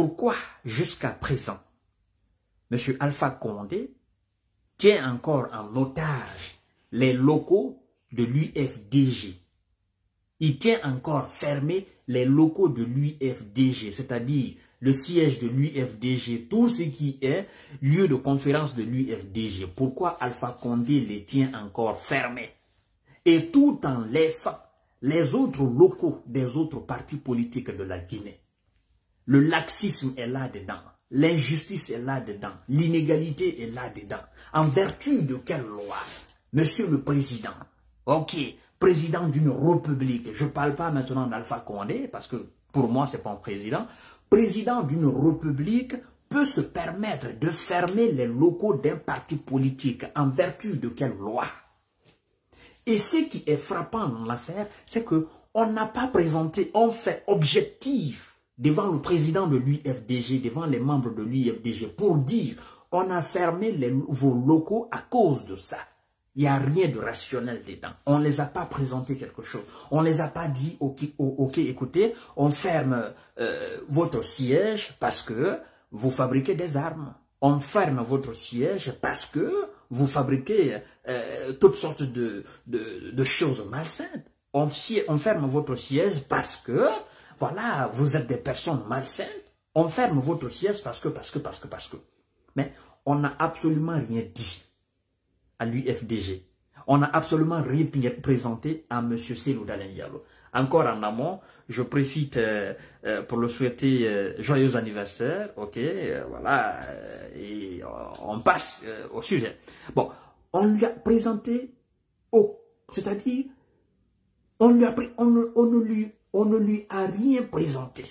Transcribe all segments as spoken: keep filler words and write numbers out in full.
pourquoi jusqu'à présent, M. Alpha Condé tient encore en otage les locaux de l'U F D G. Il tient encore fermé les locaux de l'U F D G, c'est-à-dire le siège de l'U F D G, tout ce qui est lieu de conférence de l'U F D G. Pourquoi Alpha Condé les tient encore fermés? Et tout en laissant les autres locaux des autres partis politiques de la Guinée. Le laxisme est là-dedans, l'injustice est là-dedans, l'inégalité est là-dedans. En vertu de quelle loi, Monsieur le Président, ok, président d'une république, je ne parle pas maintenant d'Alpha Condé, parce que pour moi, ce n'est pas un président, président d'une république peut se permettre de fermer les locaux d'un parti politique en vertu de quelle loi? Et ce qui est frappant dans l'affaire, c'est qu'on n'a pas présenté un fait objectif devant le président de l'U F D G, devant les membres de l'U F D G, pour dire on a fermé les, vos locaux à cause de ça. Il n'y a rien de rationnel dedans. On ne les a pas présenté quelque chose. On ne les a pas dit, ok, ok, écoutez, on ferme euh, votre siège parce que vous fabriquez des armes. On ferme votre siège parce que vous fabriquez euh, toutes sortes de, de, de choses malsaines. On, on ferme votre siège parce que, voilà, vous êtes des personnes malsaines. On ferme votre siège parce que, parce que, parce que, parce que. Mais on n'a absolument rien dit à l'U F D G. On n'a absolument rien présenté à M. Cellou Dalein Diallo. Encore en amont, je profite euh, euh, pour le souhaiter euh, joyeux anniversaire, ok, euh, voilà, euh, et euh, on passe euh, au sujet. Bon, on lui a présenté, oh, c'est-à-dire, on, lui a, on, ne, on, ne lui, on ne lui a rien présenté.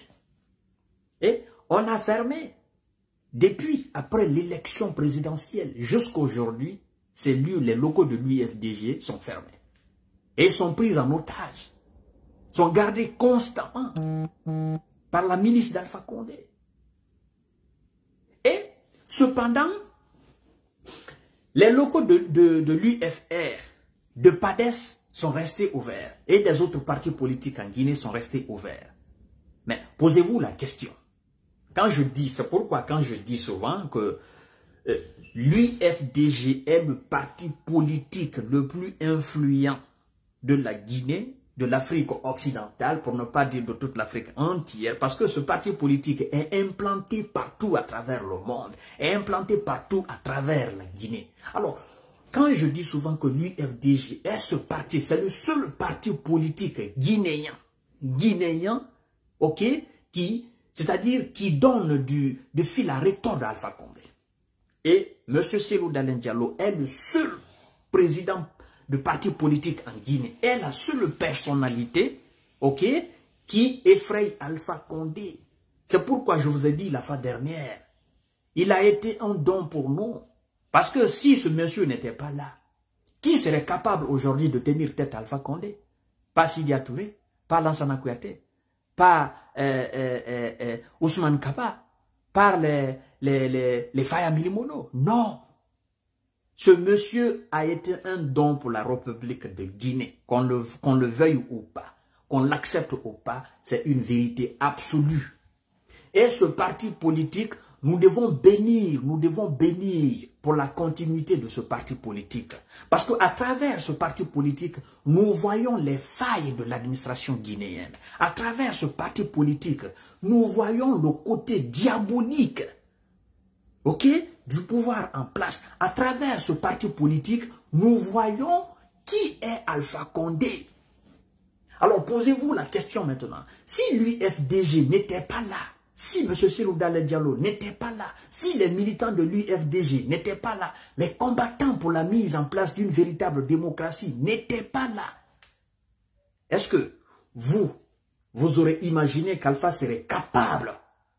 Et on a fermé, depuis, après l'élection présidentielle, jusqu'à aujourd'hui, ces lieux, les locaux de l'U F D G sont fermés. Et sont pris en otage. Sont gardés constamment par la milice d'Alpha Condé. Et, cependant, les locaux de, de, de l'U F R, de PADES, sont restés ouverts. Et des autres partis politiques en Guinée sont restés ouverts. Mais, posez-vous la question. Quand je dis, c'est pourquoi quand je dis souvent que euh, l'U F D G est le parti politique le plus influent de la Guinée, de l'Afrique occidentale, pour ne pas dire de toute l'Afrique entière, parce que ce parti politique est implanté partout à travers le monde, est implanté partout à travers la Guinée. Alors, quand je dis souvent que l'U F D G est ce parti, c'est le seul parti politique guinéen, guinéen, ok, qui, c'est-à-dire qui donne du, du fil à retordre d'Alpha Condé. Et M. Cellou Dalein Diallo est le seul président de parti politique en Guinée, est la seule personnalité, ok, qui effraie Alpha Condé. C'est pourquoi je vous ai dit la fois dernière, il a été un don pour nous. Parce que si ce monsieur n'était pas là, qui serait capable aujourd'hui de tenir tête à Alpha Condé? Pas Sidia Touré, pas Lansana Kouyaté, pas euh, euh, euh, euh, Ousmane Kaba, pas les, les, les, les Faya Milimono. Non. Ce monsieur a été un don pour la République de Guinée, qu'on le, qu'on le veuille ou pas, qu'on l'accepte ou pas, c'est une vérité absolue. Et ce parti politique, nous devons bénir, nous devons bénir pour la continuité de ce parti politique. Parce qu'à travers ce parti politique, nous voyons les failles de l'administration guinéenne. À travers ce parti politique, nous voyons le côté diabolique, ok, du pouvoir en place. À travers ce parti politique, nous voyons qui est Alpha Condé. Alors posez-vous la question maintenant. Si l'U F D G n'était pas là, si M. Cellou Dalein Diallo n'était pas là, si les militants de l'U F D G n'étaient pas là, les combattants pour la mise en place d'une véritable démocratie n'étaient pas là, est-ce que vous, vous aurez imaginé qu'Alpha serait capable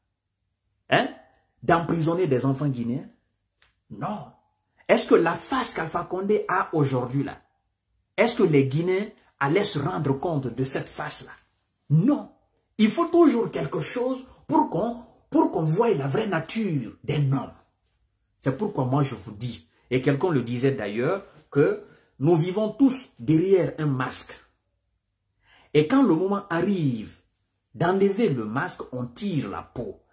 hein, d'emprisonner des enfants guinéens? Non. Est-ce que la face qu'Alpha Condé a aujourd'hui là, est-ce que les Guinéens allaient se rendre compte de cette face-là? Non. Il faut toujours quelque chose pour qu'on pour qu'on voie la vraie nature d'un homme. C'est pourquoi moi je vous dis, et quelqu'un le disait d'ailleurs, que nous vivons tous derrière un masque. Et quand le moment arrive d'enlever le masque, on tire la peau.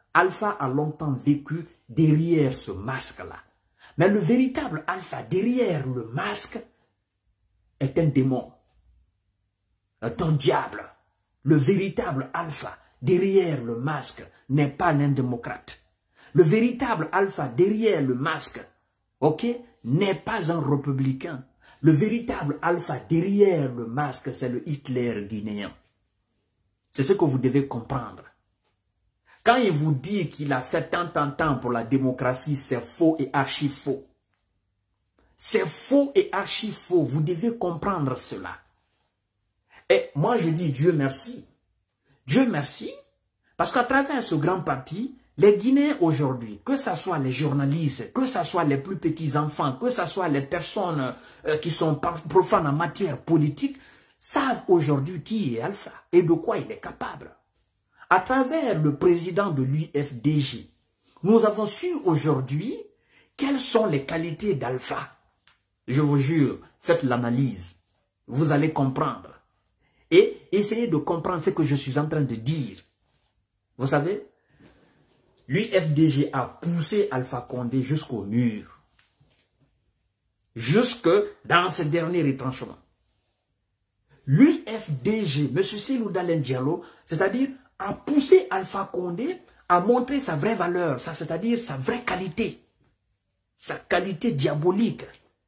Alpha a longtemps vécu derrière ce masque-là. Mais le véritable Alpha, derrière le masque, est un démon, est un diable. Le véritable Alpha, derrière le masque, n'est pas un démocrate. Le véritable Alpha, derrière le masque, ok, n'est pas un républicain. Le véritable Alpha, derrière le masque, c'est le Hitler guinéen. C'est ce que vous devez comprendre. Quand il vous dit qu'il a fait tant, tant, tant pour la démocratie, c'est faux et archi faux. C'est faux et archi faux. Vous devez comprendre cela. Et moi, je dis Dieu merci. Dieu merci. Parce qu'à travers ce grand parti, les Guinéens aujourd'hui, que ce soit les journalistes, que ce soit les plus petits enfants, que ce soit les personnes euh, qui sont profanes en matière politique, savent aujourd'hui qui est Alpha et de quoi il est capable. À travers le président de l'U F D G, nous avons su aujourd'hui quelles sont les qualités d'Alpha. Je vous jure, faites l'analyse. Vous allez comprendre. Et essayez de comprendre ce que je suis en train de dire. Vous savez, l'U F D G a poussé Alpha Condé jusqu'au mur. Jusque dans ce dernier retranchement. L'U F D G, M. Cellou Dalein Diallo, c'est-à-dire a poussé Alpha Condé à montrer sa vraie valeur, c'est-à-dire sa vraie qualité, sa qualité diabolique.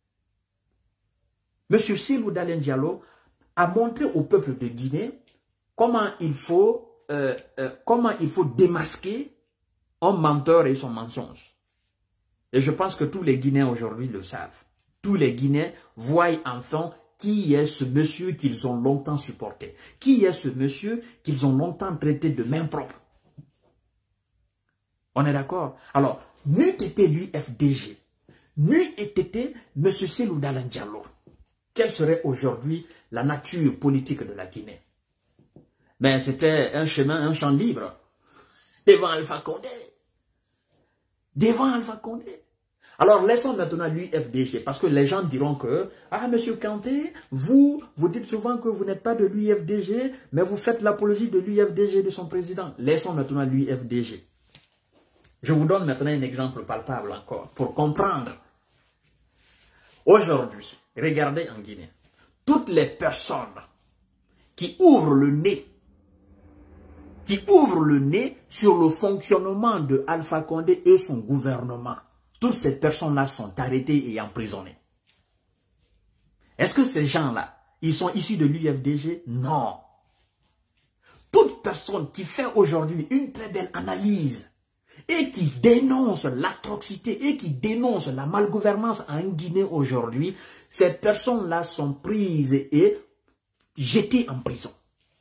M. Cellou Dalein Diallo a montré au peuple de Guinée comment il faut, euh, euh, comment il faut démasquer un menteur et son mensonge. Et je pense que tous les Guinéens aujourd'hui le savent. Tous les Guinéens voient enfin qui est ce monsieur qu'ils ont longtemps supporté? Qui est ce monsieur qu'ils ont longtemps traité de main propre? On est d'accord? Alors, n'eût été l'U F D G, n'eût été M. Cellou Dalein Diallo, quelle serait aujourd'hui la nature politique de la Guinée? Mais c'était un chemin, un champ libre devant Alpha Condé. Devant Alpha Condé. Alors, laissons maintenant l'U F D G, parce que les gens diront que, ah, monsieur Kanté, vous, vous dites souvent que vous n'êtes pas de l'U F D G, mais vous faites l'apologie de l'U F D G, de son président. Laissons maintenant l'U F D G. Je vous donne maintenant un exemple palpable encore, pour comprendre. Aujourd'hui, regardez en Guinée, toutes les personnes qui ouvrent le nez, qui ouvrent le nez sur le fonctionnement de Alpha Condé et son gouvernement, toutes ces personnes-là sont arrêtées et emprisonnées. Est-ce que ces gens-là, ils sont issus de l'U F D G? Non. Toute personne qui fait aujourd'hui une très belle analyse et qui dénonce l'atrocité et qui dénonce la malgouvernance en Guinée aujourd'hui, ces personnes-là sont prises et jetées en prison.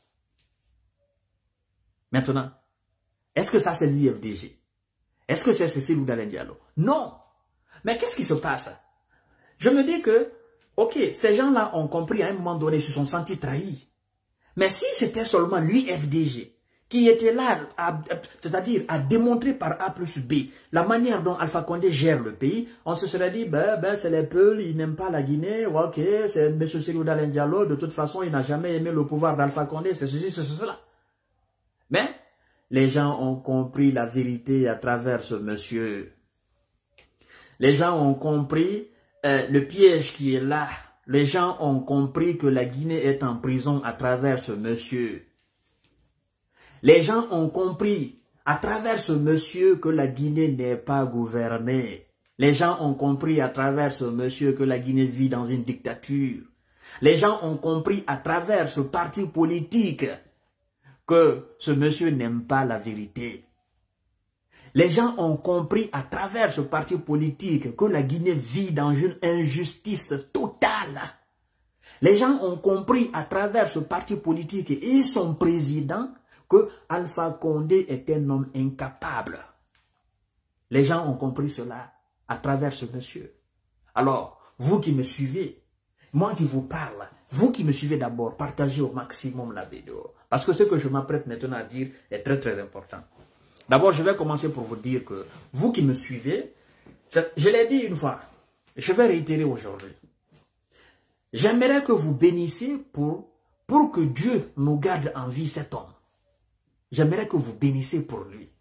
Maintenant, est-ce que ça c'est l'U F D G? Est-ce que c'est Cellou Dalein Diallo? Non. Mais qu'est-ce qui se passe? Je me dis que, ok, ces gens-là ont compris à un moment donné, ils se sont sentis trahis. Mais si c'était seulement l'U F D G qui était là, c'est-à-dire à démontrer par A plus B la manière dont Alpha Condé gère le pays, on se serait dit, ben, ben c'est les Peuls, ils n'aiment pas la Guinée, ok, c'est M. Cellou Dalein Diallo, de toute façon, il n'a jamais aimé le pouvoir d'Alpha Condé, c'est ceci, c'est cela. Mais, les gens ont compris la vérité à travers ce monsieur. Les gens ont compris euh, le piège qui est là. Les gens ont compris que la Guinée est en prison à travers ce monsieur. Les gens ont compris à travers ce monsieur que la Guinée n'est pas gouvernée. Les gens ont compris à travers ce monsieur que la Guinée vit dans une dictature. Les gens ont compris à travers ce parti politique que ce monsieur n'aime pas la vérité. Les gens ont compris à travers ce parti politique que la Guinée vit dans une injustice totale. Les gens ont compris à travers ce parti politique et son président que Alpha Condé est un homme incapable. Les gens ont compris cela à travers ce monsieur. Alors, vous qui me suivez, moi qui vous parle, vous qui me suivez d'abord, partagez au maximum la vidéo. Parce que ce que je m'apprête maintenant à dire est très très important. D'abord, je vais commencer pour vous dire que vous qui me suivez, je l'ai dit une fois, je vais réitérer aujourd'hui. J'aimerais que vous bénissiez pour, pour que Dieu nous garde en vie cet homme. J'aimerais que vous bénissiez pour lui.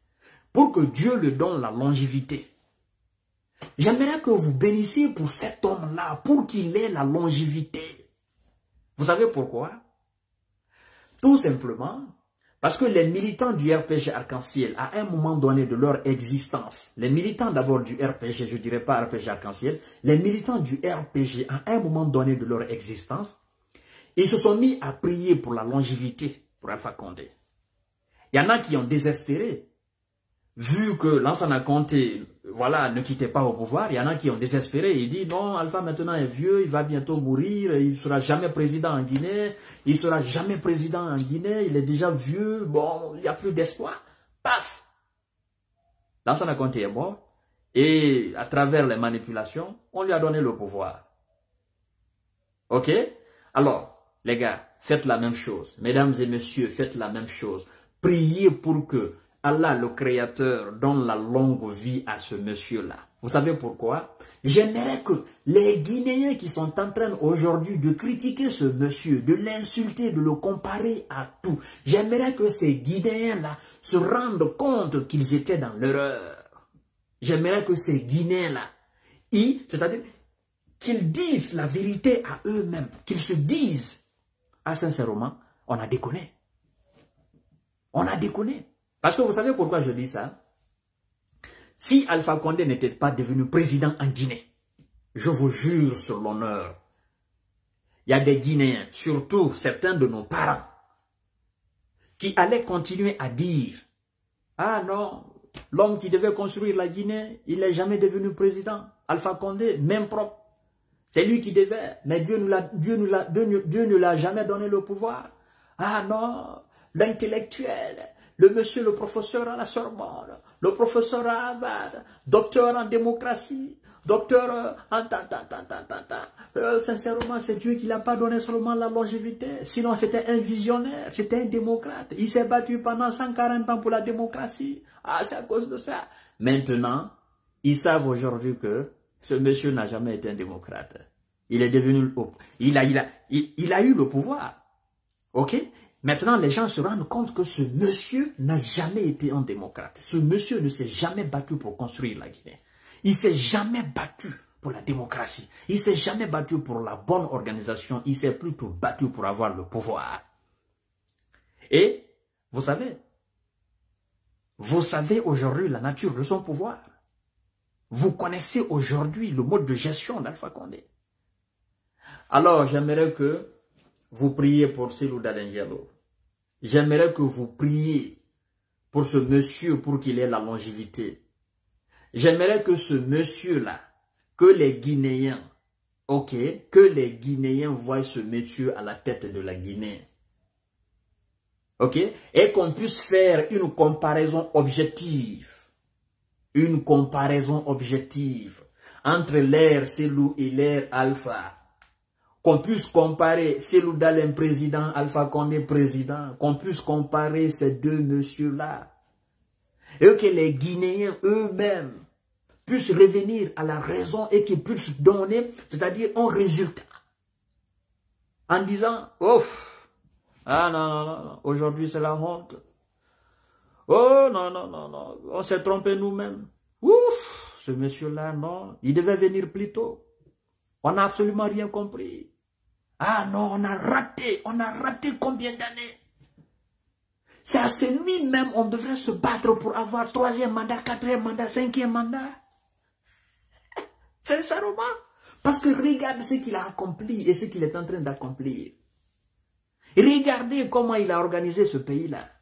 pour que Dieu lui donne la longévité. J'aimerais que vous bénissiez pour cet homme-là, pour qu'il ait la longévité. Vous savez pourquoi? Tout simplement parce que les militants du R P G Arc-en-Ciel, à un moment donné de leur existence, les militants d'abord du R P G, je ne dirais pas R P G Arc-en-Ciel, les militants du R P G, à un moment donné de leur existence, ils se sont mis à prier pour la longévité pour Alpha Condé. Il y en a qui ont désespéré. Vu que Lansana Conté, voilà, ne quittait pas au pouvoir, il y en a qui ont désespéré. Il dit non, Alpha maintenant est vieux, il va bientôt mourir, il ne sera jamais président en Guinée, il ne sera jamais président en Guinée, il est déjà vieux, bon, il n'y a plus d'espoir. Paf! Lansana Conté est mort, et à travers les manipulations, on lui a donné le pouvoir. Ok? Alors, les gars, faites la même chose. Mesdames et messieurs, faites la même chose. Priez pour que Allah, le Créateur, donne la longue vie à ce monsieur-là. Vous savez pourquoi? J'aimerais que les Guinéens qui sont en train aujourd'hui de critiquer ce monsieur, de l'insulter, de le comparer à tout, j'aimerais que ces Guinéens-là se rendent compte qu'ils étaient dans l'erreur. J'aimerais que ces Guinéens-là, c'est-à-dire qu'ils disent la vérité à eux-mêmes, qu'ils se disent, ah sincèrement, on a déconné. On a déconné. Parce que vous savez pourquoi je dis ça? Si Alpha Condé n'était pas devenu président en Guinée, je vous jure sur l'honneur, il y a des Guinéens, surtout certains de nos parents, qui allaient continuer à dire, ah non, l'homme qui devait construire la Guinée, il n'est jamais devenu président. Alpha Condé, même propre. C'est lui qui devait, mais Dieu, nous l'a, Dieu, nous l'a, Dieu, Dieu ne l'a jamais donné le pouvoir. Ah non, l'intellectuel, le monsieur, le professeur à la Sorbonne, le professeur à Harvard, docteur en démocratie, docteur en ta ta ta ta ta ta. Euh, sincèrement, c'est Dieu qui l'a pas donné seulement la longévité. Sinon, c'était un visionnaire, c'était un démocrate. Il s'est battu pendant cent quarante ans pour la démocratie. Ah, c'est à cause de ça. Maintenant, ils savent aujourd'hui que ce monsieur n'a jamais été un démocrate. Il est devenu, il a, il a, il, il a eu le pouvoir. Ok? Maintenant, les gens se rendent compte que ce monsieur n'a jamais été un démocrate. Ce monsieur ne s'est jamais battu pour construire la Guinée. Il ne s'est jamais battu pour la démocratie. Il ne s'est jamais battu pour la bonne organisation. Il s'est plutôt battu pour avoir le pouvoir. Et, vous savez, vous savez aujourd'hui la nature de son pouvoir. Vous connaissez aujourd'hui le mode de gestion d'Alpha Condé. Alors, j'aimerais que vous priez pour Cellou Dalein Diallo. J'aimerais que vous priez pour ce monsieur pour qu'il ait la longévité. J'aimerais que ce monsieur-là, que les Guinéens, ok, que les Guinéens voient ce monsieur à la tête de la Guinée. Ok, et qu'on puisse faire une comparaison objective. Une comparaison objective entre l'ère Cellou et l'ère Alpha. Qu'on puisse comparer Cellou Dalein président, Alpha Condé président, qu'on puisse comparer ces deux messieurs-là. Et que les Guinéens eux-mêmes puissent revenir à la raison et qu'ils puissent donner, c'est-à-dire un résultat. En disant, ouf, ah non, non, non, non. Aujourd'hui c'est la honte. Oh non, non, non, non, on s'est trompé nous-mêmes. Ouf, ce monsieur-là, non, il devait venir plus tôt. On n'a absolument rien compris. Ah non, on a raté. On a raté combien d'années? C'est à celui-même on devrait se battre pour avoir troisième mandat, quatrième mandat, cinquième mandat. Sincèrement. Parce que regarde ce qu'il a accompli et ce qu'il est en train d'accomplir. Regardez comment il a organisé ce pays-là.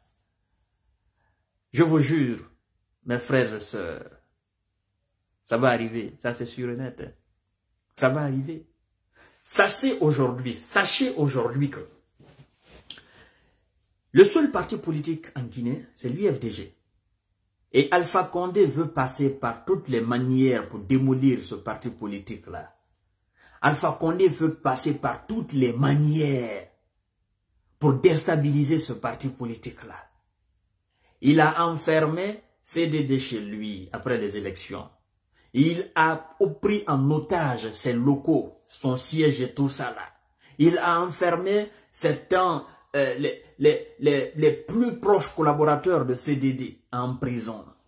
Je vous jure, mes frères et sœurs, ça va arriver, ça c'est sûr et net. Ça va arriver. Sachez aujourd'hui, sachez aujourd'hui que le seul parti politique en Guinée, c'est l'U F D G. Et Alpha Condé veut passer par toutes les manières pour démolir ce parti politique-là. Alpha Condé veut passer par toutes les manières pour déstabiliser ce parti politique-là. Il a enfermé C D D chez lui après les élections. Il a pris en otage ses locaux, son siège et tout ça là. Il a enfermé certains, euh, les, les, les, les plus proches collaborateurs de C D D en prison.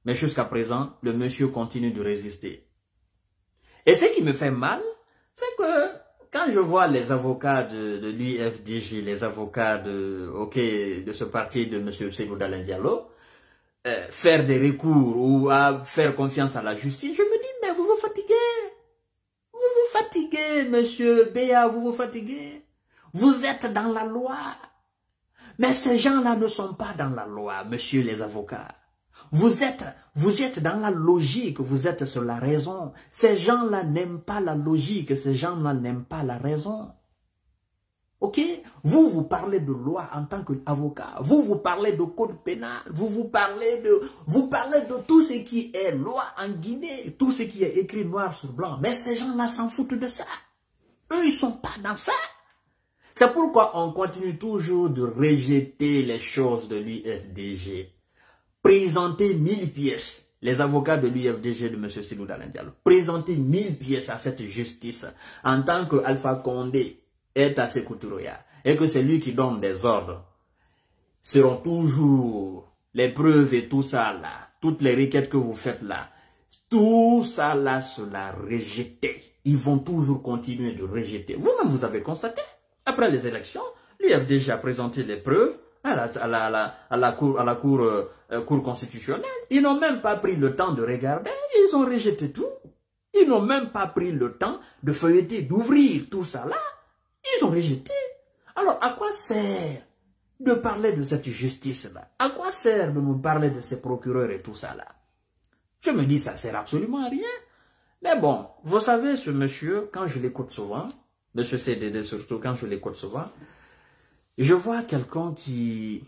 Mais jusqu'à présent, le monsieur continue de résister. Et ce qui me fait mal, c'est que quand je vois les avocats de, de l'U F D G, les avocats de, okay, de ce parti de M. Cellou Dalein Diallo, euh, faire des recours ou à faire confiance à la justice, je me dis, mais vous vous fatiguez. Vous vous fatiguez, monsieur Béa, vous vous fatiguez. Vous êtes dans la loi. Mais ces gens-là ne sont pas dans la loi, monsieur les avocats. Vous êtes, vous êtes dans la logique, vous êtes sur la raison. Ces gens-là n'aiment pas la logique, ces gens-là n'aiment pas la raison. Ok? Vous, vous parlez de loi en tant qu'avocat. Vous, vous parlez de code pénal. Vous, vous parlez de, vous parlez de tout ce qui est loi en Guinée. Tout ce qui est écrit noir sur blanc. Mais ces gens-là s'en foutent de ça. Eux, ils sont pas dans ça. C'est pourquoi on continue toujours de rejeter les choses de l'U F D G. Présenter mille pièces. Les avocats de l'U F D G de M. Cellou Dalein Diallo. Présenter mille pièces à cette justice. En tant que Alpha Condé est à Sékou Touré et que c'est lui qui donne des ordres, seront toujours les preuves et tout ça là, toutes les requêtes que vous faites là, tout ça là sera rejeté. Ils vont toujours continuer de rejeter. Vous-même, vous avez constaté, après les élections, l'U F D G a présenté les preuves à la, à la, à la, à la cour, à la cour, euh, cour constitutionnelle. Ils n'ont même pas pris le temps de regarder, ils ont rejeté tout. Ils n'ont même pas pris le temps de feuilleter, d'ouvrir tout ça là. Ils ont rejeté. Alors, à quoi sert de parler de cette justice-là? À quoi sert de nous parler de ces procureurs et tout ça là? Je me dis, ça sert absolument à rien. Mais bon, vous savez, ce monsieur, quand je l'écoute souvent, monsieur C D D surtout, quand je l'écoute souvent, je vois quelqu'un qui,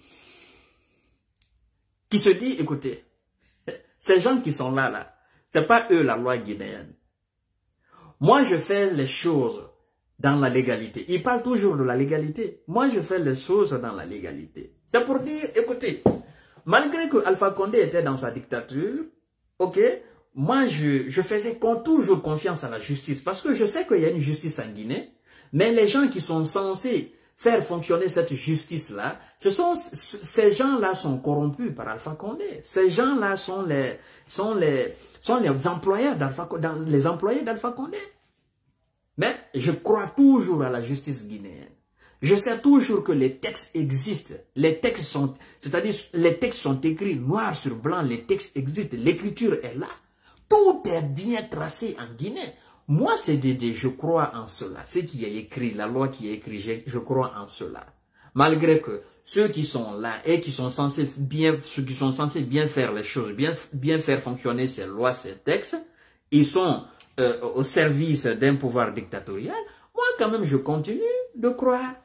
qui se dit, écoutez, ces gens qui sont là, là, c'est pas eux la loi guinéenne. Moi, je fais les choses dans la légalité. Il parle toujours de la légalité. Moi, je fais les choses dans la légalité. C'est pour dire, écoutez, malgré que Alpha Condé était dans sa dictature, ok, moi, je, je faisais toujours confiance à la justice parce que je sais qu'il y a une justice en Guinée, mais les gens qui sont censés faire fonctionner cette justice-là, ce sont, ces gens-là sont corrompus par Alpha Condé. Ces gens-là sont les, sont les, sont les employés d'Alpha, les employés d'Alpha Condé. Mais je crois toujours à la justice guinéenne. Je sais toujours que les textes existent. Les textes sont, c'est-à-dire les textes sont écrits noir sur blanc, les textes existent, l'écriture est là. Tout est bien tracé en Guinée. Moi, C D D, je crois en cela. Ce qui est écrit, la loi qui est écrite, je, je crois en cela. Malgré que ceux qui sont là et qui sont censés bien, ceux qui sont censés bien faire les choses, bien, bien faire fonctionner ces lois, ces textes, ils sont euh, au service d'un pouvoir dictatorial. Moi, quand même, je continue de croire.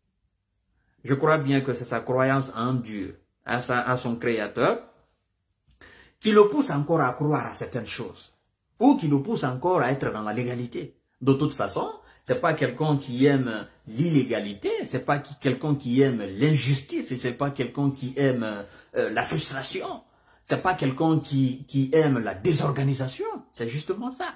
Je crois bien que c'est sa croyance en Dieu, à, sa, à son Créateur, qui le pousse encore à croire à certaines choses, ou qui le pousse encore à être dans la légalité. De toute façon, c'est pas quelqu'un qui aime l'illégalité, c'est pas quelqu'un qui aime l'injustice, c'est pas quelqu'un qui aime euh, la frustration, c'est pas quelqu'un qui, qui aime la désorganisation, c'est justement ça.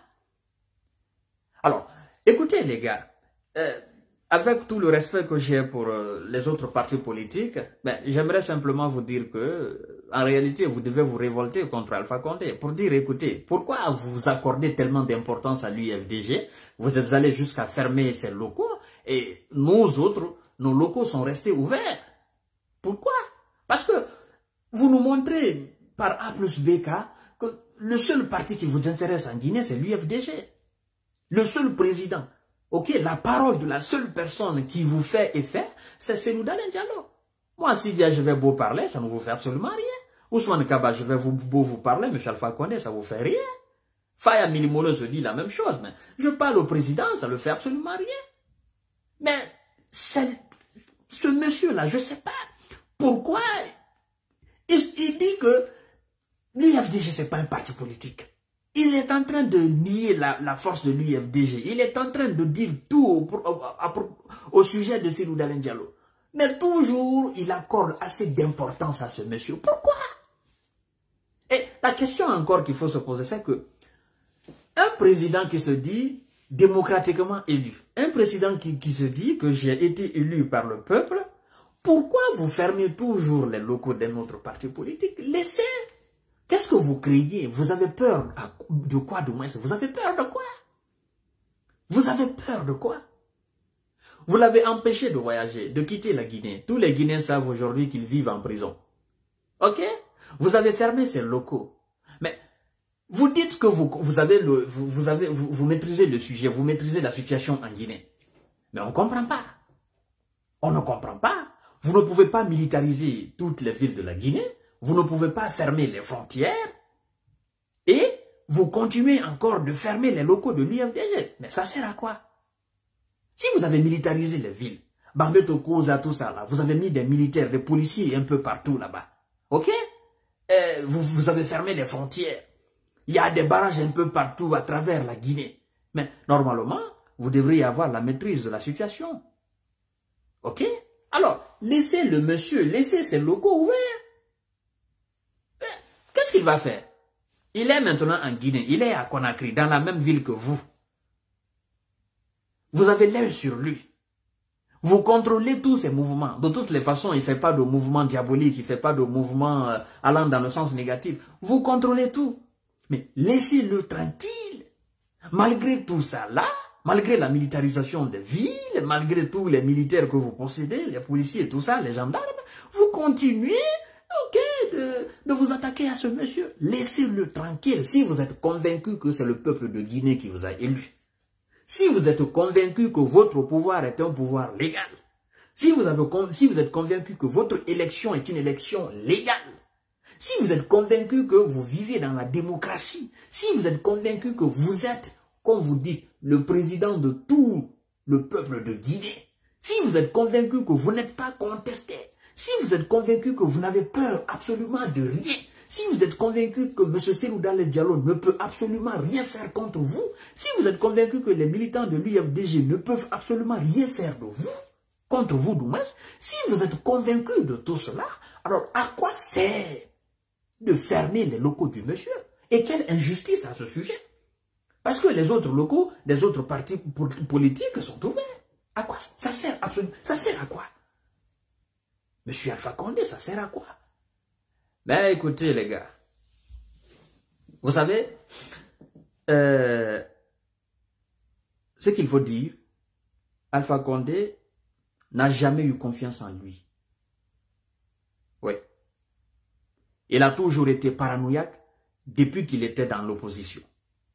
Alors, écoutez les gars, euh, avec tout le respect que j'ai pour euh, les autres partis politiques, ben, j'aimerais simplement vous dire que, en réalité, vous devez vous révolter contre Alpha Condé pour dire, écoutez, pourquoi vous accordez tellement d'importance à l'U F D G? Vous êtes allés jusqu'à fermer ces locaux et nous autres, nos locaux sont restés ouverts. Pourquoi? Parce que vous nous montrez par A plus B K que le seul parti qui vous intéresse en Guinée, c'est l'U F D G. Le seul président. Ok, la parole de la seule personne qui vous fait effet, c'est Cellou Dalein Diallo. Moi, si je vais beau parler, ça ne vous fait absolument rien. Ousmane Kaba, je vais vous, beau vous parler, M. Alpha Condé, ça ne vous fait rien. Faya Milimolo se dit la même chose, mais je parle au président, ça ne le fait absolument rien. Mais ce monsieur-là, je ne sais pas pourquoi, il, il dit que l'U F D G, ce n'est pas un parti politique. Il est en train de nier la, la force de l'U F D G. Il est en train de dire tout au, au, au, au sujet de Cellou Dalein Diallo. Mais toujours, il accorde assez d'importance à ce monsieur. Pourquoi? Et la question encore qu'il faut se poser, c'est que un président qui se dit démocratiquement élu, un président qui, qui se dit que j'ai été élu par le peuple, pourquoi vous fermez toujours les locaux d'un autre parti politique? Laissez Qu'est-ce que vous craignez? Vous avez peur de quoi de moins? Vous avez peur de quoi? Vous avez peur de quoi? Vous l'avez empêché de voyager, de quitter la Guinée. Tous les Guinéens savent aujourd'hui qu'ils vivent en prison. Ok? Vous avez fermé ces locaux. Mais vous dites que vous, vous, avez le, vous, vous, avez, vous, vous maîtrisez le sujet, vous maîtrisez la situation en Guinée. Mais on ne comprend pas. On ne comprend pas. Vous ne pouvez pas militariser toutes les villes de la Guinée. Vous ne pouvez pas fermer les frontières. Et vous continuez encore de fermer les locaux de l'I F D G. Mais ça sert à quoi? Si vous avez militarisé les villes, Bambeto Koza, tout ça là, vous avez mis des militaires, des policiers un peu partout là-bas. Ok? Euh, vous, vous avez fermé les frontières. Il y a des barrages un peu partout à travers la Guinée. Mais normalement, vous devriez avoir la maîtrise de la situation. Ok? Alors, laissez le monsieur, laissez ses locaux ouverts. Qu'est-ce qu'il va faire? Il est maintenant en Guinée, il est à Conakry, dans la même ville que vous. Vous avez l'œil sur lui. Vous contrôlez tous ses mouvements. De toutes les façons, il ne fait pas de mouvement diabolique, il ne fait pas de mouvement euh, allant dans le sens négatif. Vous contrôlez tout. Mais laissez-le tranquille. Malgré tout ça là, malgré la militarisation des villes, malgré tous les militaires que vous possédez, les policiers, tout ça, les gendarmes, vous continuez okay, de, de vous attaquer à ce monsieur. Laissez-le tranquille si vous êtes convaincu que c'est le peuple de Guinée qui vous a élu. Si vous êtes convaincu que votre pouvoir est un pouvoir légal, si vous, avez, si vous êtes convaincu que votre élection est une élection légale, si vous êtes convaincu que vous vivez dans la démocratie, si vous êtes convaincu que vous êtes, comme vous dites, le président de tout le peuple de Guinée, si vous êtes convaincu que vous n'êtes pas contesté, si vous êtes convaincu que vous n'avez peur absolument de rien, si vous êtes convaincu que M. Cellou Dalein Diallo ne peut absolument rien faire contre vous, si vous êtes convaincu que les militants de l'U F D G ne peuvent absolument rien faire de vous, contre vous du moins, si vous êtes convaincu de tout cela, alors à quoi sert de fermer les locaux du monsieur? Et quelle injustice à ce sujet? Parce que les autres locaux des autres partis politiques sont ouverts. À quoi ça sert absolument? Ça sert à quoi? Monsieur Alpha Condé, ça sert à quoi? Ben écoutez les gars, vous savez, euh, ce qu'il faut dire, Alpha Condé n'a jamais eu confiance en lui. Oui. Il a toujours été paranoïaque depuis qu'il était dans l'opposition.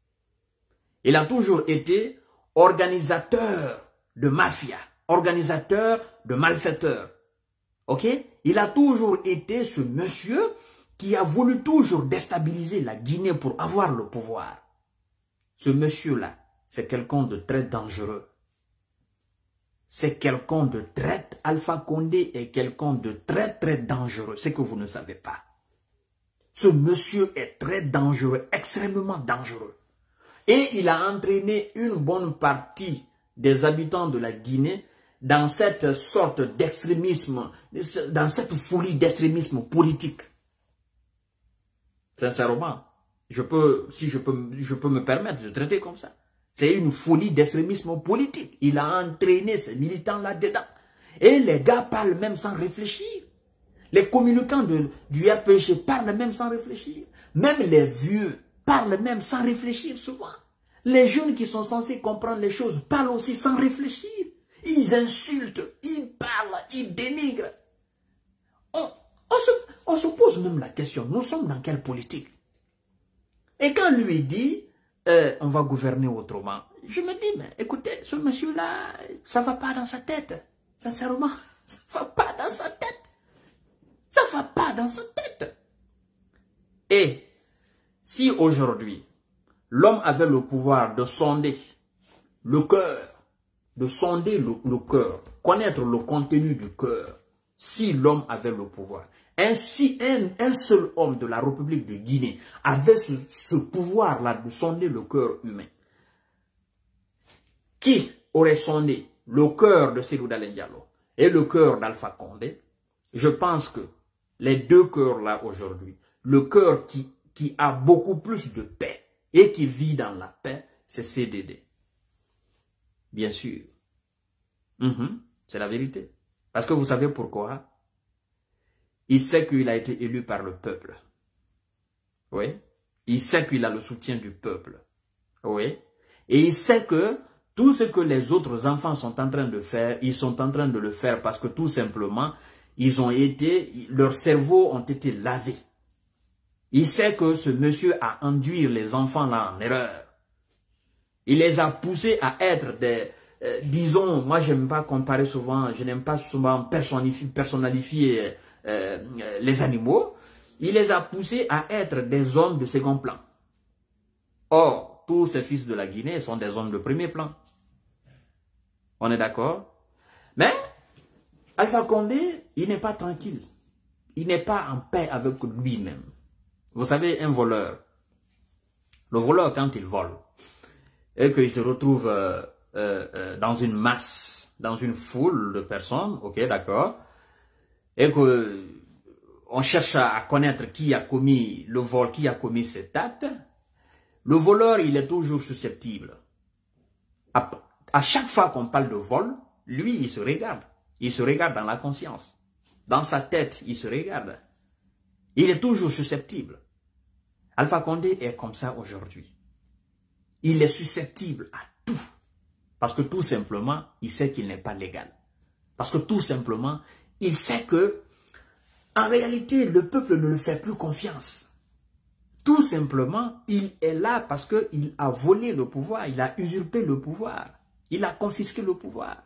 Il a toujours été organisateur de mafia, organisateur de malfaiteurs. Ok? Il a toujours été ce monsieur qui a voulu toujours déstabiliser la Guinée pour avoir le pouvoir. Ce monsieur-là, c'est quelqu'un de très dangereux. C'est quelqu'un de très... Alpha Condé est quelqu'un de très très dangereux. C'est que vous ne savez pas. Ce monsieur est très dangereux, extrêmement dangereux. Et il a entraîné une bonne partie des habitants de la Guinée dans cette sorte d'extrémisme, dans cette folie d'extrémisme politique. Sincèrement, je peux, si je peux, je peux me permettre de traiter comme ça. C'est une folie d'extrémisme politique. Il a entraîné ces militants là-dedans. Et les gars parlent même sans réfléchir. Les communicants de, du R P G parlent même sans réfléchir. Même les vieux parlent même sans réfléchir souvent. Les jeunes qui sont censés comprendre les choses parlent aussi sans réfléchir. Ils insultent, ils parlent, ils dénigrent. On, on, se, on se pose même la question, nous sommes dans quelle politique? Et quand lui dit, euh, on va gouverner autrement, je me dis, mais écoutez, ce monsieur-là, ça ne va pas dans sa tête. Sincèrement, ça ne va pas dans sa tête. Ça ne va pas dans sa tête. Et si aujourd'hui, l'homme avait le pouvoir de sonder le cœur, de sonder le, le cœur, connaître le contenu du cœur, si l'homme avait le pouvoir, un, si un, un seul homme de la République de Guinée avait ce, ce pouvoir-là de sonder le cœur humain, qui aurait sondé le cœur de Cellou Dalein Diallo et le cœur d'Alpha Condé? Je pense que les deux cœurs-là aujourd'hui, le cœur qui, qui a beaucoup plus de paix et qui vit dans la paix, c'est C D D. Bien sûr. Mm-hmm. C'est la vérité. Parce que vous savez pourquoi? Il sait qu'il a été élu par le peuple. Oui. Il sait qu'il a le soutien du peuple. Oui. Et il sait que tout ce que les autres enfants sont en train de faire, ils sont en train de le faire parce que tout simplement, ils ont été, leurs cerveaux ont été lavés. Il sait que ce monsieur a induit les enfants là en erreur. Il les a poussés à être des, euh, disons, moi j'aime pas comparer souvent, je n'aime pas souvent personnifier, personnalifier euh, euh, les animaux. Il les a poussés à être des hommes de second plan. Or, tous ces fils de la Guinée sont des hommes de premier plan. On est d'accord? Mais Alpha Condé, il n'est pas tranquille. Il n'est pas en paix avec lui-même. Vous savez, un voleur, le voleur quand il vole, et qu'il se retrouve euh, euh, euh, dans une masse, dans une foule de personnes, ok, d'accord, et que on cherche à connaître qui a commis le vol, qui a commis cet acte, le voleur, il est toujours susceptible. À, à chaque fois qu'on parle de vol, lui, il se regarde. Il se regarde dans la conscience. Dans sa tête, il se regarde. Il est toujours susceptible. Alpha Condé est comme ça aujourd'hui. Il est susceptible à tout. Parce que tout simplement, il sait qu'il n'est pas légal. Parce que tout simplement, il sait que, en réalité, le peuple ne le fait plus confiance. Tout simplement, il est là parce qu'il a volé le pouvoir, il a usurpé le pouvoir, il a confisqué le pouvoir.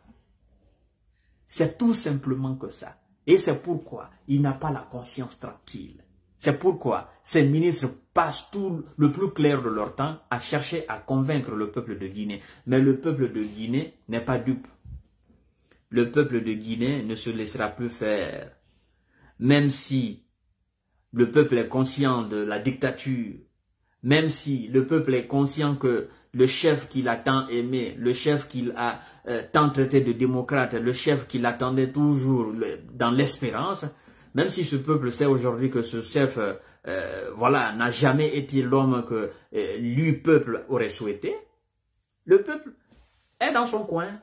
C'est tout simplement que ça. Et c'est pourquoi il n'a pas la conscience tranquille. C'est pourquoi ces ministres passent tout le plus clair de leur temps à chercher à convaincre le peuple de Guinée. Mais le peuple de Guinée n'est pas dupe. Le peuple de Guinée ne se laissera plus faire. Même si le peuple est conscient de la dictature, même si le peuple est conscient que le chef qu'il a tant aimé, le chef qu'il a euh, tant traité de démocrate, le chef qu'il attendait toujours le, dans l'espérance, même si ce peuple sait aujourd'hui que ce chef euh, euh, voilà, n'a jamais été l'homme que euh, lui, peuple, aurait souhaité, le peuple est dans son coin.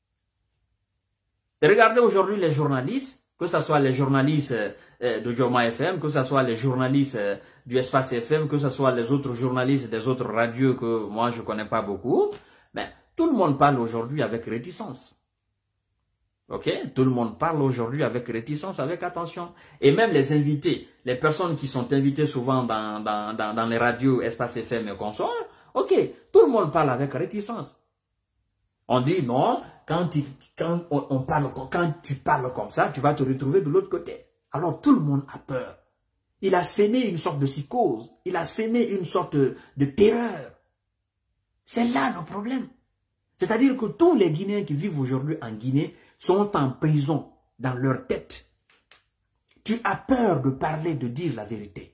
Et regardez aujourd'hui les journalistes, que ce soit les journalistes euh, de Joma F M, que ce soit les journalistes euh, du Espace F M, que ce soit les autres journalistes des autres radios que moi je ne connais pas beaucoup, mais tout le monde parle aujourd'hui avec réticence. Ok? Tout le monde parle aujourd'hui avec réticence, avec attention. Et même les invités, les personnes qui sont invitées souvent dans, dans, dans, dans les radios, Espace F M et consorts, ok, tout le monde parle avec réticence. On dit non, quand, tu, quand, on, on parle, quand tu parles comme ça, tu vas te retrouver de l'autre côté. Alors tout le monde a peur. Il a sémé une sorte de psychose. Il a sémé une sorte de, de terreur. C'est là le problème. C'est-à-dire que tous les Guinéens qui vivent aujourd'hui en Guinée sont en prison dans leur tête. Tu as peur de parler, de dire la vérité.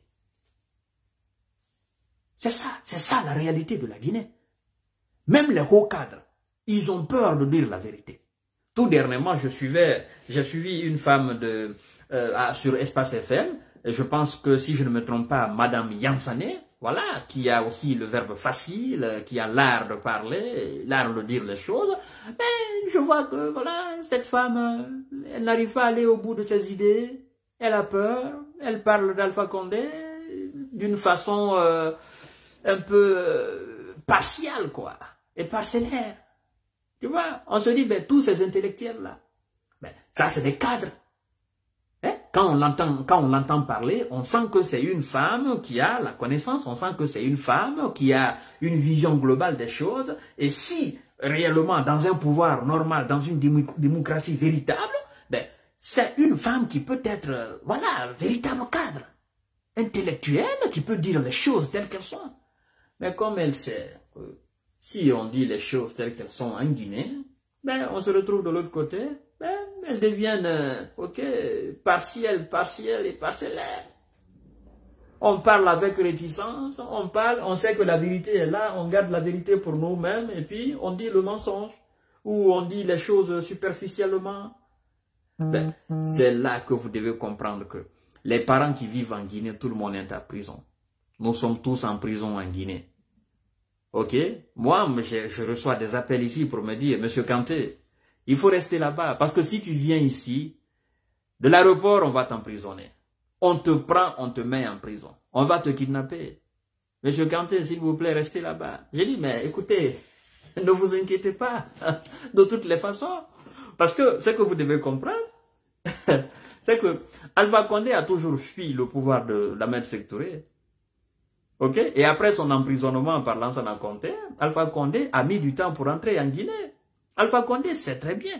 C'est ça, c'est ça la réalité de la Guinée. Même les hauts cadres, ils ont peur de dire la vérité. Tout dernièrement, je suivais, j'ai suivi une femme de, euh, sur Espace F M. Et je pense que si je ne me trompe pas, Madame Yansané, voilà, qui a aussi le verbe facile, qui a l'art de parler, l'art de dire les choses. Mais je vois que voilà, cette femme, elle n'arrive pas à aller au bout de ses idées. Elle a peur. Elle parle d'Alpha Condé d'une façon euh, un peu euh, partiale, quoi, et parcellaire. Tu vois, on se dit, ben, tous ces intellectuels-là, ben, ça c'est des cadres. Hein? Quand on l'entend, quand on l'entend parler, on sent que c'est une femme qui a la connaissance, on sent que c'est une femme qui a une vision globale des choses. Et si réellement, dans un pouvoir normal, dans une démocratie véritable, ben, c'est une femme qui peut être, euh, voilà, véritable cadre, intellectuelle, qui peut dire les choses telles qu'elles sont. Mais comme elle sait que si on dit les choses telles qu'elles sont en Guinée, ben, on se retrouve de l'autre côté, ben, elles deviennent, euh, ok, partielles, partielles et parcellaires. On parle avec réticence, on parle, on sait que la vérité est là, on garde la vérité pour nous-mêmes, et puis on dit le mensonge, ou on dit les choses superficiellement. Ben, c'est là que vous devez comprendre que les parents qui vivent en Guinée, tout le monde est en prison. Nous sommes tous en prison en Guinée. Ok, moi, je, je reçois des appels ici pour me dire, Monsieur Kanté, il faut rester là-bas. Parce que si tu viens ici, de l'aéroport, on va t'emprisonner. On te prend, on te met en prison. on va te kidnapper. Monsieur Kanté, s'il vous plaît, restez là-bas. J'ai dit, mais écoutez, ne vous inquiétez pas, de toutes les façons. Parce que ce que vous devez comprendre, c'est que Alpha Condé a toujours fui le pouvoir de Ahmed Sékou Touré. Ok? Et après son emprisonnement par Lansana Conté, Alpha Condé a mis du temps pour entrer en Guinée. Alpha Condé sait très bien.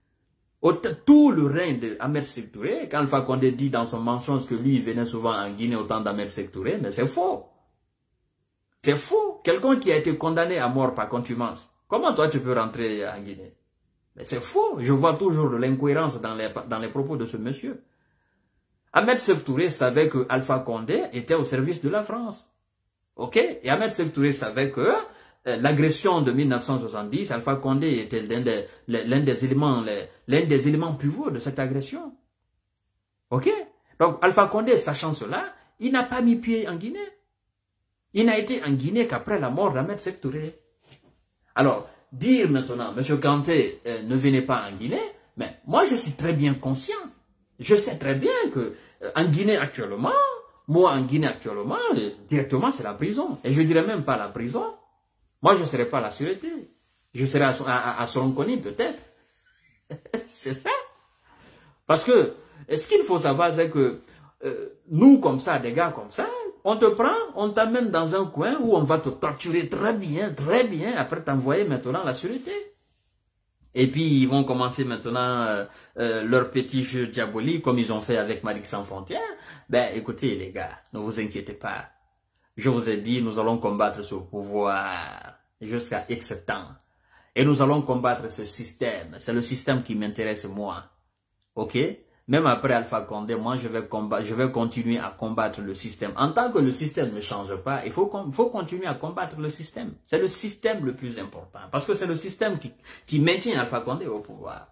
Tout le règne d'Ahmed Sékou Touré, quand Alpha Condé dit dans son mensonge que lui il venait souvent en Guinée au temps d'Ahmed Sékou Touré, mais c'est faux. C'est faux. Quelqu'un qui a été condamné à mort par contumace, comment toi tu peux rentrer en Guinée? Mais c'est faux. Je vois toujours de l'incohérence dans les, dans les propos de ce monsieur. Ahmed Sékou Touré savait que Alpha Condé était au service de la France. Ok? Et Ahmed Sékou Touré savait que euh, l'agression de mille neuf cent soixante-dix, Alpha Condé était l'un des, l'un des éléments, l'un des éléments pivots de cette agression. Ok? Donc Alpha Condé, sachant cela, il n'a pas mis pied en Guinée. Il n'a été en Guinée qu'après la mort d'Ahmed Sékou Touré. Alors, dire maintenant, M. Kanté euh, ne venez pas en Guinée, mais moi je suis très bien conscient. Je sais très bien que euh, en Guinée actuellement, moi en Guinée actuellement, euh, directement c'est la prison. Et je ne dirais même pas la prison. Moi je ne serai pas à la sûreté. Je serai à, à, à Soronconi peut-être. C'est ça. Parce que ce qu'il faut savoir, c'est que euh, nous comme ça, des gars comme ça, on te prend, on t'amène dans un coin où on va te torturer très bien, très bien, après t'envoyer maintenant à la sûreté. Et puis, ils vont commencer maintenant euh, euh, leur petit jeu diabolique, comme ils ont fait avec Malick Sans Frontières. Ben, écoutez les gars, ne vous inquiétez pas. Je vous ai dit, nous allons combattre ce pouvoir jusqu'à X temps. Et nous allons combattre ce système. C'est le système qui m'intéresse moi. Ok? Même après Alpha Condé, moi, je vais, combattre, je vais continuer à combattre le système. En tant que le système ne change pas, il faut, il faut continuer à combattre le système. C'est le système le plus important. Parce que c'est le système qui, qui maintient Alpha Condé au pouvoir.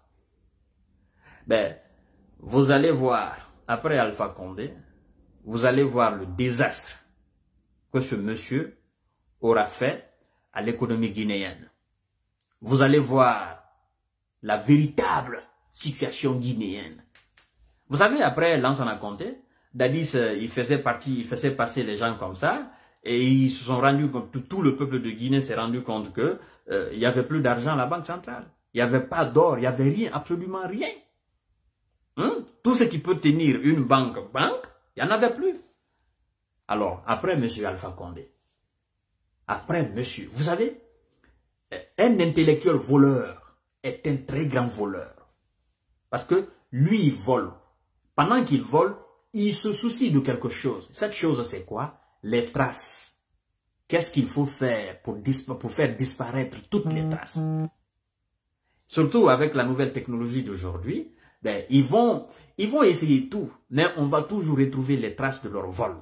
Ben, vous allez voir, après Alpha Condé, vous allez voir le désastre que ce monsieur aura fait à l'économie guinéenne. Vous allez voir la véritable situation guinéenne. Vous savez, après Lansana Conté, Dadis, il faisait partie, il faisait passer les gens comme ça, et ils se sont rendus compte, tout le peuple de Guinée s'est rendu compte que euh, il n'y avait plus d'argent à la Banque centrale. Il n'y avait pas d'or, il n'y avait rien, absolument rien. Hein? Tout ce qui peut tenir une banque, banque, il n'y en avait plus. Alors, après M. Alpha Condé, après monsieur, vous savez, un intellectuel voleur est un très grand voleur. Parce que lui, il vole. Pendant qu'il vole, il se soucie de quelque chose. Cette chose, c'est quoi? Les traces. Qu'est-ce qu'il faut faire pour, pour faire disparaître toutes les traces? Surtout avec la nouvelle technologie d'aujourd'hui, ben, ils, vont, ils vont essayer tout, mais on va toujours retrouver les traces de leur vol.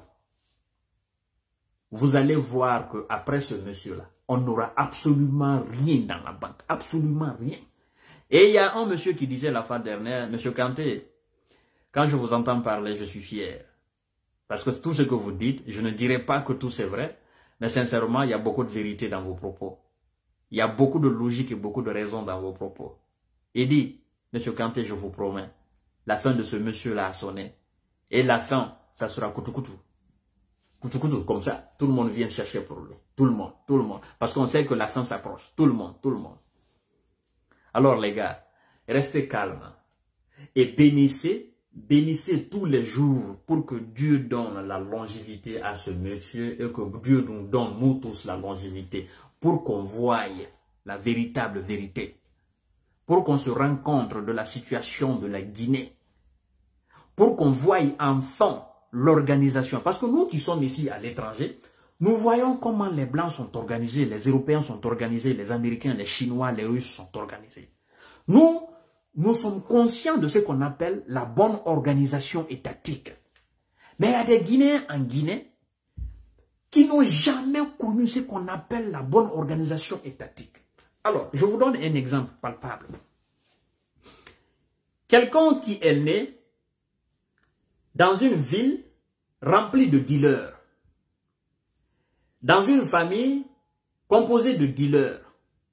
Vous allez voir qu'après ce monsieur-là, on n'aura absolument rien dans la banque. Absolument rien. Et il y a un monsieur qui disait la fois dernière, monsieur Kanté, quand je vous entends parler, je suis fier. Parce que tout ce que vous dites, je ne dirais pas que tout c'est vrai, mais sincèrement, il y a beaucoup de vérité dans vos propos. Il y a beaucoup de logique et beaucoup de raison dans vos propos. Il dit, monsieur Kanté, je vous promets, la fin de ce monsieur-là a sonné. Et la fin, ça sera koutou-koutou. Koutou-koutou, comme ça, tout le monde vient chercher pour lui. Tout le monde, tout le monde. Parce qu'on sait que la fin s'approche. Tout le monde, tout le monde. Alors les gars, restez calmes et bénissez, bénissez tous les jours pour que Dieu donne la longévité à ce monsieur et que Dieu nous donne nous tous la longévité pour qu'on voie la véritable vérité, pour qu'on se rende compte de la situation de la Guinée, pour qu'on voie enfin l'organisation. Parce que nous qui sommes ici à l'étranger, nous voyons comment les Blancs sont organisés, les Européens sont organisés, les Américains, les Chinois, les Russes sont organisés. Nous, nous sommes conscients de ce qu'on appelle la bonne organisation étatique. Mais il y a des Guinéens en Guinée qui n'ont jamais connu ce qu'on appelle la bonne organisation étatique. Alors, je vous donne un exemple palpable. Quelqu'un qui est né dans une ville remplie de dealers, dans une famille composée de dealers,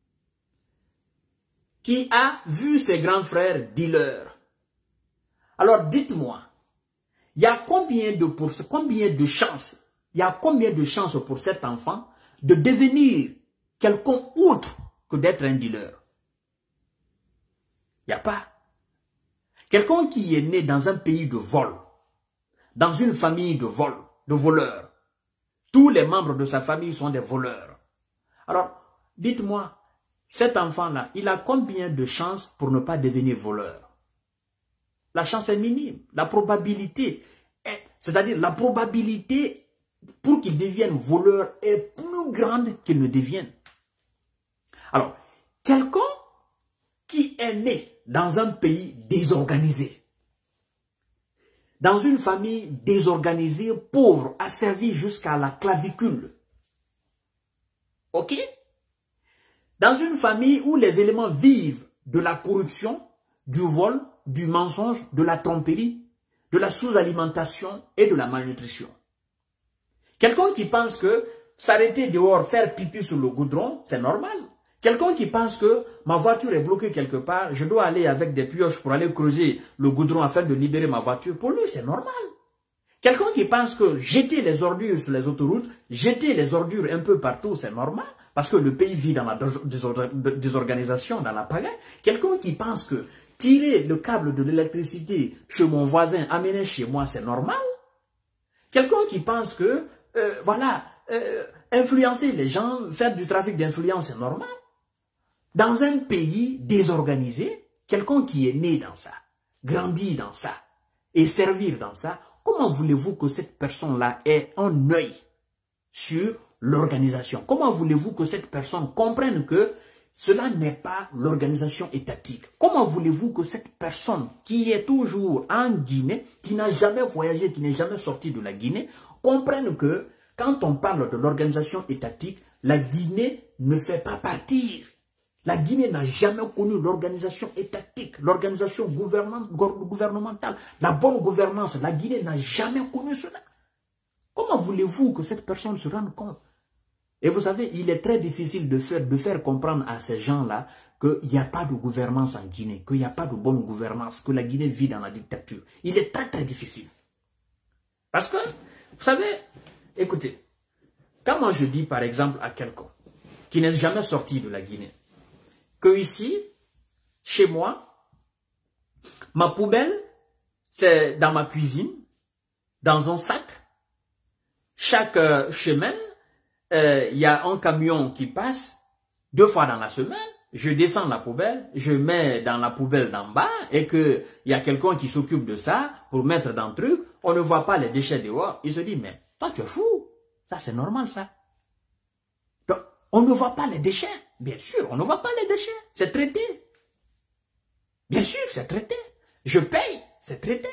qui a vu ses grands frères dealers. Alors dites-moi, il y a combien de, combien de chances il y a combien de chances pour cet enfant de devenir quelqu'un autre que d'être un dealer? Il n'y a pas. Quelqu'un qui est né dans un pays de vol, dans une famille de vol, de voleurs, tous les membres de sa famille sont des voleurs. Alors, dites-moi, cet enfant-là, il a combien de chances pour ne pas devenir voleur? La chance est minime. La probabilité, c'est-à-dire la probabilité pour qu'il devienne voleur est plus grande qu'il ne devienne. Alors, quelqu'un qui est né dans un pays désorganisé, dans une famille désorganisée, pauvre, asservie jusqu'à la clavicule, ok? Dans une famille où les éléments vivent de la corruption, du vol, du mensonge, de la tromperie, de la sous-alimentation et de la malnutrition. Quelqu'un qui pense que s'arrêter dehors, faire pipi sur le goudron, c'est normal. Quelqu'un qui pense que ma voiture est bloquée quelque part, je dois aller avec des pioches pour aller creuser le goudron afin de libérer ma voiture, pour lui c'est normal. Quelqu'un qui pense que jeter les ordures sur les autoroutes, jeter les ordures un peu partout, c'est normal, parce que le pays vit dans la désorganisation, dans la pagaille. Quelqu'un qui pense que tirer le câble de l'électricité chez mon voisin, amener chez moi, c'est normal. Quelqu'un qui pense que, euh, voilà, euh, influencer les gens, faire du trafic d'influence, c'est normal. Dans un pays désorganisé, quelqu'un qui est né dans ça, grandi dans ça, et servir dans ça, comment voulez-vous que cette personne-là ait un œil sur l'organisation? Comment voulez-vous que cette personne comprenne que cela n'est pas l'organisation étatique? Comment voulez-vous que cette personne qui est toujours en Guinée, qui n'a jamais voyagé, qui n'est jamais sorti de la Guinée, comprenne que quand on parle de l'organisation étatique, la Guinée ne fait pas partir. La Guinée n'a jamais connu l'organisation étatique, l'organisation gouvernementale, la bonne gouvernance. La Guinée n'a jamais connu cela. Comment voulez-vous que cette personne se rende compte? Et vous savez, il est très difficile de faire, de faire comprendre à ces gens-là qu'il n'y a pas de gouvernance en Guinée, qu'il n'y a pas de bonne gouvernance, que la Guinée vit dans la dictature. Il est très très difficile. Parce que, vous savez, écoutez, quand moi je dis par exemple à quelqu'un qui n'est jamais sorti de la Guinée, que ici, chez moi, ma poubelle, c'est dans ma cuisine, dans un sac. Chaque euh, semaine, il euh, y a un camion qui passe deux fois dans la semaine. Je descends la poubelle, je mets dans la poubelle d'en bas et qu'il y a quelqu'un qui s'occupe de ça pour mettre dans le truc. On ne voit pas les déchets dehors. Il se dit, mais toi tu es fou. Ça c'est normal ça. Donc, on ne voit pas les déchets. Bien sûr, on ne voit pas les déchets. C'est traité. Bien sûr, c'est traité. Je paye, c'est traité.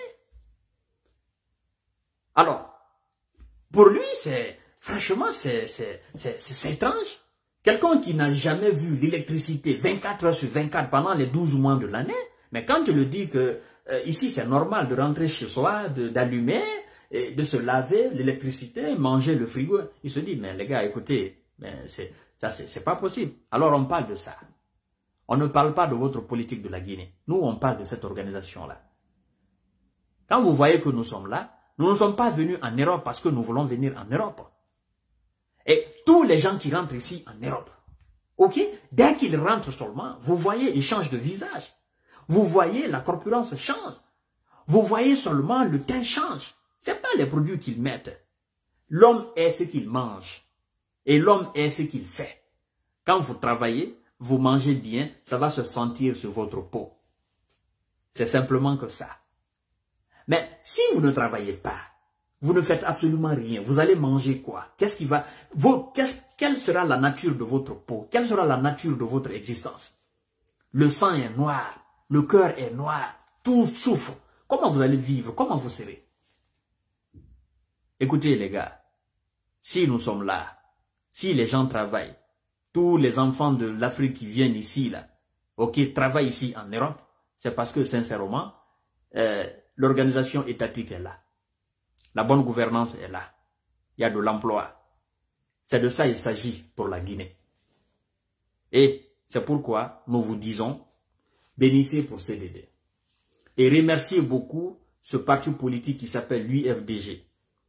Alors, pour lui, c'est, franchement, c'est étrange. Quelqu'un qui n'a jamais vu l'électricité vingt-quatre heures sur vingt-quatre pendant les douze mois de l'année, mais quand je lui dis que euh, ici c'est normal de rentrer chez soi, d'allumer, de, de se laver, l'électricité, manger le frigo, il se dit, mais les gars, écoutez, c'est... Ça, c'est pas possible. Alors, on parle de ça. On ne parle pas de votre politique de la Guinée. Nous, on parle de cette organisation-là. Quand vous voyez que nous sommes là, nous ne sommes pas venus en Europe parce que nous voulons venir en Europe. Et tous les gens qui rentrent ici en Europe, ok, dès qu'ils rentrent seulement, vous voyez, ils changent de visage. Vous voyez, la corpulence change. Vous voyez seulement, le teint change. Ce n'est pas les produits qu'ils mettent. L'homme est ce qu'il mange. Et l'homme est ce qu'il fait. Quand vous travaillez, vous mangez bien, ça va se sentir sur votre peau. C'est simplement que ça. Mais si vous ne travaillez pas, vous ne faites absolument rien, vous allez manger quoi? Qu'est-ce qui va... Vos, quelle sera la nature de votre peau? Quelle sera la nature de votre existence? Le sang est noir, le cœur est noir, tout souffre. Comment vous allez vivre? Comment vous serez? Écoutez les gars, si nous sommes là, si les gens travaillent, tous les enfants de l'Afrique qui viennent ici, là, ok, travaillent ici en Europe, c'est parce que, sincèrement, euh, l'organisation étatique est là. La bonne gouvernance est là. Il y a de l'emploi. C'est de ça qu'il s'agit pour la Guinée. Et c'est pourquoi nous vous disons, bénissez pour C D D. Et remerciez beaucoup ce parti politique qui s'appelle l'U F D G.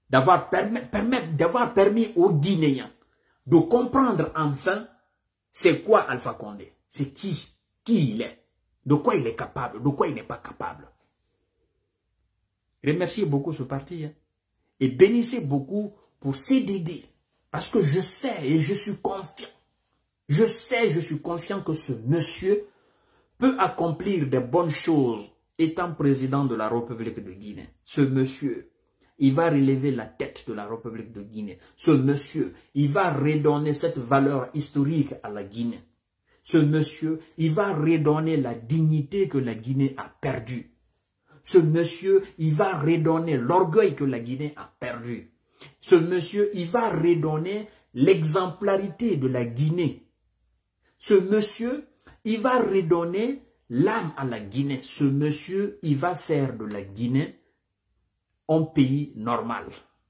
d'avoir permis, permis, d'avoir permis aux Guinéens de comprendre enfin c'est quoi Alpha Condé, c'est qui, qui il est, de quoi il est capable, de quoi il n'est pas capable. Remerciez beaucoup ce parti hein, et bénissez beaucoup pour C D D parce que je sais et je suis confiant, je sais, je suis confiant que ce monsieur peut accomplir des bonnes choses étant président de la République de Guinée. Ce monsieur, il va relever la tête de la République de Guinée. Ce monsieur, il va redonner cette valeur historique à la Guinée. Ce monsieur, il va redonner la dignité que la Guinée a perdue. Ce monsieur, il va redonner l'orgueil que la Guinée a perdu. Ce monsieur, il va redonner l'exemplarité de la Guinée. Ce monsieur, il va redonner l'âme à la Guinée. Ce monsieur, il va faire de la Guinée un pays normal.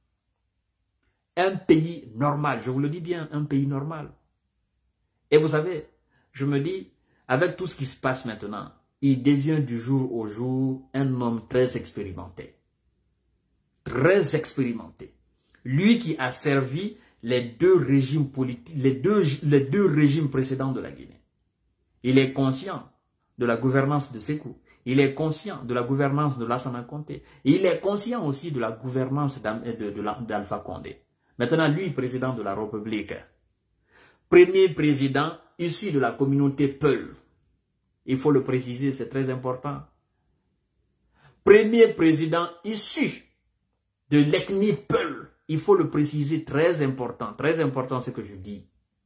Un pays normal, je vous le dis bien, un pays normal. Et vous savez, je me dis, avec tout ce qui se passe maintenant, il devient du jour au jour un homme très expérimenté. Très expérimenté. Lui qui a servi les deux régimes politiques, les deux, les deux régimes précédents de la Guinée. Il est conscient de la gouvernance de Sékou. Il est conscient de la gouvernance de Lassana Conté. Il est conscient aussi de la gouvernance d'Alpha Condé. Maintenant, lui, président de la République, premier président issu de la communauté Peul. Il faut le préciser, c'est très important. Premier président issu de l'ethnie Peul. Il faut le préciser, très important. Très important ce que je dis.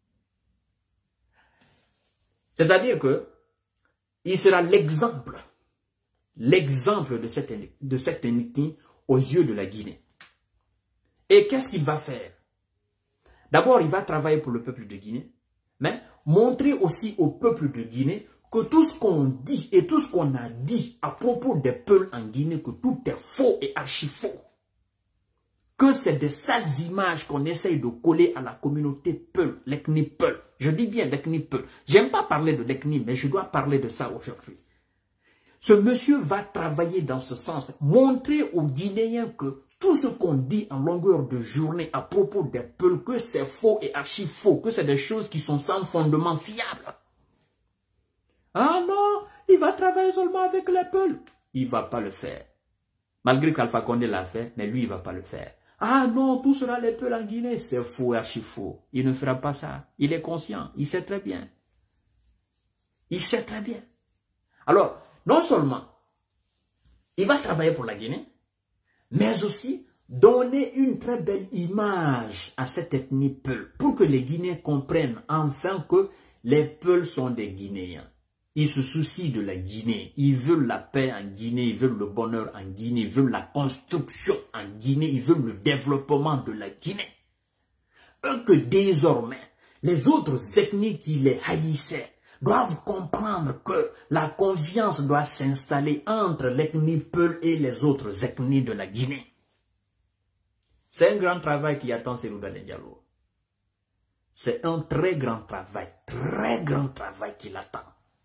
C'est-à-dire que il sera l'exemple, l'exemple de cette, de cette ethnie aux yeux de la Guinée. Et qu'est-ce qu'il va faire? D'abord, il va travailler pour le peuple de Guinée, mais montrer aussi au peuple de Guinée que tout ce qu'on dit et tout ce qu'on a dit à propos des peuples en Guinée, que tout est faux et archi faux. Que c'est des sales images qu'on essaye de coller à la communauté Peul, l'ethnie Peul. Je dis bien l'ethnie Peul. J'aime pas parler de l'ethnie, mais je dois parler de ça aujourd'hui. Ce monsieur va travailler dans ce sens, montrer aux Guinéens que tout ce qu'on dit en longueur de journée à propos des Peuls, que c'est faux et archi faux, que c'est des choses qui sont sans fondement fiable. Ah non, il va travailler seulement avec les Peuls. Il ne va pas le faire. Malgré qu'Alpha Condé l'a fait, mais lui, il ne va pas le faire. Ah non, tout sera les Peuls en Guinée. C'est faux, archi faux. Il ne fera pas ça. Il est conscient. Il sait très bien. Il sait très bien. Alors, non seulement, il va travailler pour la Guinée, mais aussi donner une très belle image à cette ethnie Peul, pour que les Guinéens comprennent enfin que les Peuls sont des Guinéens. Ils se soucient de la Guinée. Ils veulent la paix en Guinée. Ils veulent le bonheur en Guinée. Ils veulent la construction en Guinée. Ils veulent le développement de la Guinée. Eux que désormais, les autres ethnies qui les haïssaient doivent comprendre que la confiance doit s'installer entre l'ethnie Peul et les autres ethnies de la Guinée. C'est un grand travail qui attend Cellou Dalein Diallo. C'est un très grand travail, très grand travail qui l'attend.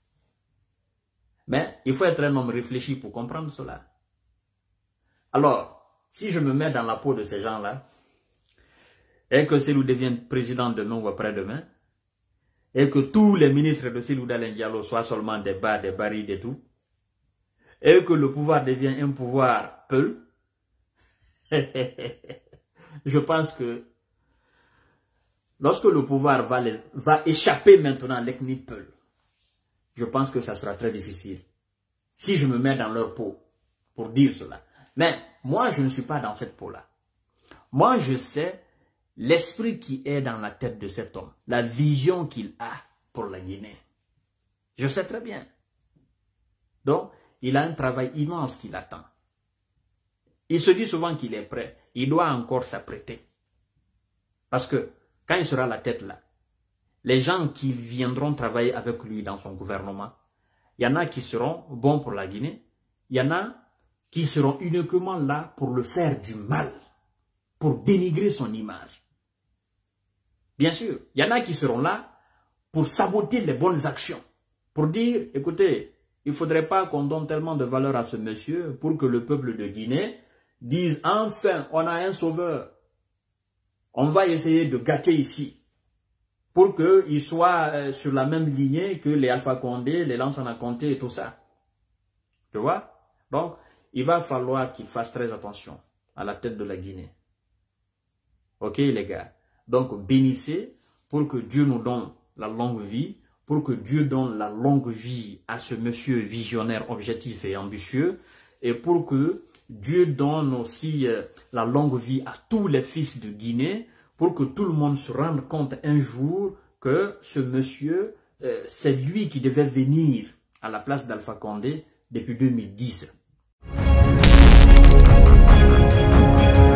Mais il faut être un homme réfléchi pour comprendre cela. Alors, si je me mets dans la peau de ces gens-là, et que Cellou devienne président demain ou après-demain, et que tous les ministres de Cellou Dalein Diallo soient seulement des bas, des barils et tout, et que le pouvoir devienne un pouvoir Peul, je pense que lorsque le pouvoir va, les, va échapper maintenant à l'ethnie Peul, je pense que ça sera très difficile. Si je me mets dans leur peau pour dire cela. Mais moi, je ne suis pas dans cette peau-là. Moi, je sais l'esprit qui est dans la tête de cet homme. La vision qu'il a pour la Guinée. Je sais très bien. Donc, il a un travail immense qui l'attend. Il se dit souvent qu'il est prêt. Il doit encore s'apprêter. Parce que quand il sera à la tête là, les gens qui viendront travailler avec lui dans son gouvernement, il y en a qui seront bons pour la Guinée, il y en a qui seront uniquement là pour le faire du mal, pour dénigrer son image. Bien sûr, il y en a qui seront là pour saboter les bonnes actions, pour dire, écoutez, il ne faudrait pas qu'on donne tellement de valeur à ce monsieur pour que le peuple de Guinée disent enfin, on a un sauveur. On va essayer de gâter ici pour qu'il soit sur la même lignée que les Alpha Condé, les Lansana Conté et tout ça. Tu vois? Donc, il va falloir qu'il fasse très attention à la tête de la Guinée. Ok les gars? Donc, bénissez pour que Dieu nous donne la longue vie, pour que Dieu donne la longue vie à ce monsieur visionnaire, objectif et ambitieux, et pour que Dieu donne aussi euh, la longue vie à tous les fils de Guinée, pour que tout le monde se rende compte un jour que ce monsieur, euh, c'est lui qui devait venir à la place d'Alpha Condé depuis deux mille dix.